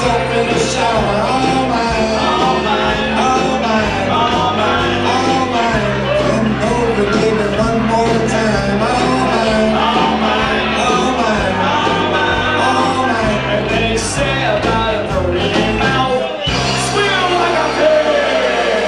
soap in the shower. All mine, all mine, all mine, all mine, all mine. Come over, baby, one more time. All mine, all mine, all mine, all mine, all mine. And they say about a dirty mouth, squeal like a pig.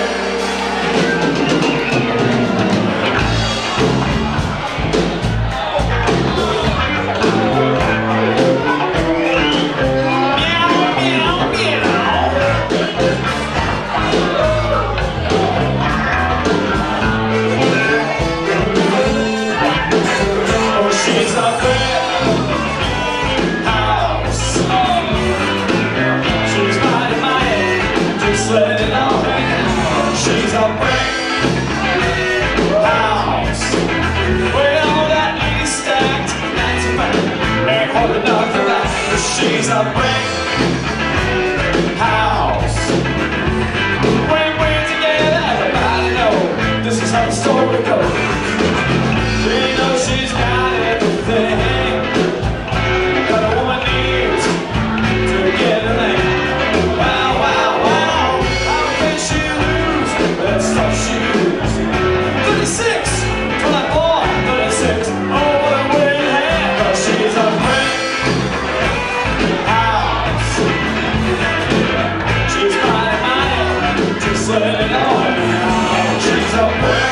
She's a big house. She's mighty, mighty, just let it all hang out. She's a big house. With all that money stacked, that's a fact. Ain't holding nothing back. She's a big house. When we're together, everybody know this is how the story goes. We know she's got everything that a woman needs to get a man. Wow, wow, wow, how can she lose that stuff she used? 36, 24, 36, oh what a weird hand, but she's a brick house. She's mighty, mighty, just let it all hang out. She's a brick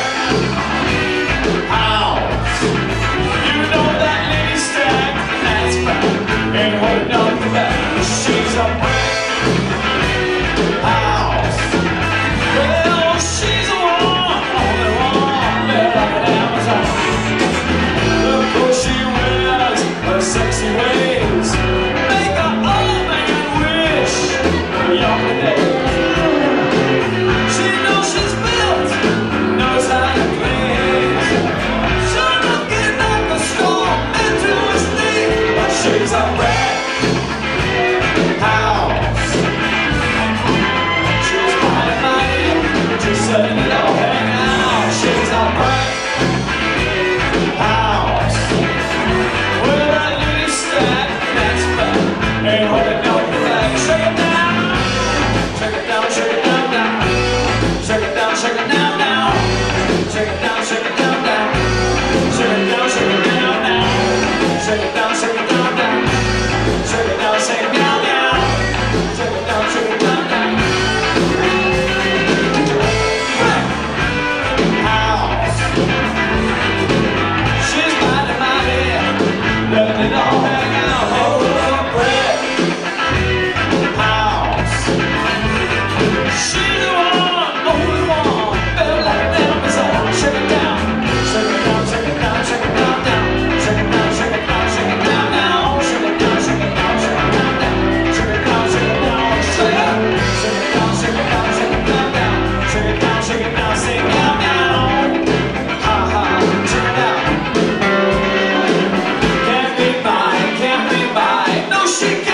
ain't holding nothing back. She's a brick house. Well, she's the one, only one, built like an Amazon. Look who she wears, her sexy ways make an old man wish for younger days. She knows she's built, knows how to please. She'll not get like a storm into his knee, but she's a brick house. She's mighty, mighty, just letting it all hang out. She's a brick house. With that little stack, that's fat. Ain't holding nothing back. Shake it down, shake it down, shake it down, down. Shake it down, shake it down, down. Shake it down, shake it down, down. Shake it down, shake it down, down. Shake it down, shake it down, down. Shake it down, shake it down, down. Shake it down, shake it down, down. Brick house. She's mighty, mighty, letting it all hang out. Oh, brick house. She's the one, only one, built like an Amazon. Shake it down, shake it down, shake it down, shake it down, down. Shake it down, shake it down, shake it down, down. Shake it down, shake it down, shake it down, down. Shake it down, shake it down, shake it. Shake it down, shake it down, shake it down, down. Shake it down, shake it down, shake it down, down. Ha ha, check it out. Can't be mine, no she can't.